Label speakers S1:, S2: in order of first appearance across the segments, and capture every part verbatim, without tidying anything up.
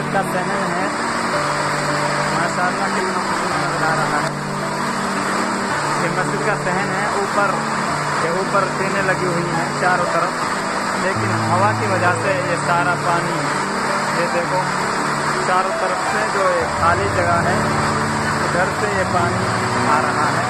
S1: मस्जिद का पैनल है, माशाअल्लाह कितना खूबसूरत नजर आ रहा है। ये मस्जिद का सहन है, ऊपर ये ऊपर टीनें लगी हुई हैं चारों तरफ, लेकिन हवा की वजह से ये सारा पानी, ये देखो चारों तरफ से जो ये खाली जगह है उधर से ये पानी आ रहा है।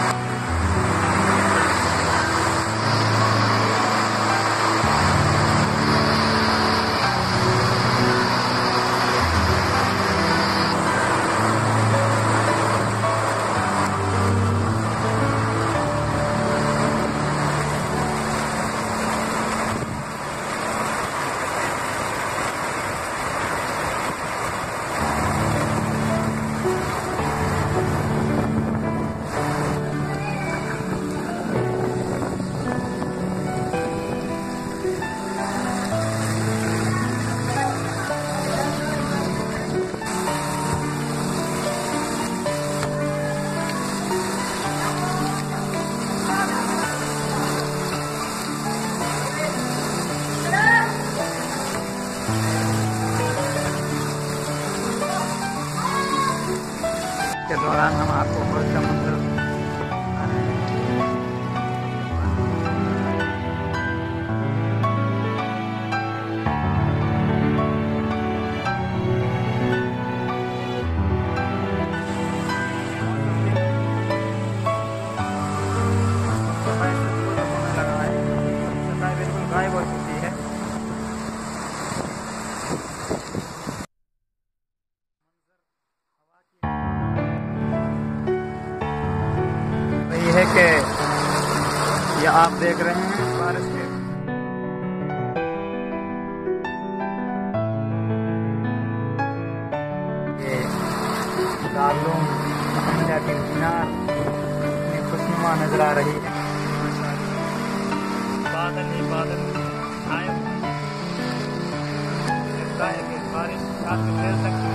S1: के दौरान हम आपको बहुत सा मंदिर लगा है, सफाई बिल्कुल गायब हो चुकी है। यही है कि ये आप देख रहे हैं बारिश के ये दारुल मोहम्मदिया की मीनार इतनी खुशनुमा नजर आ रही है। बादल ही बादल आए, लगता है कि बारिश काफी देर तक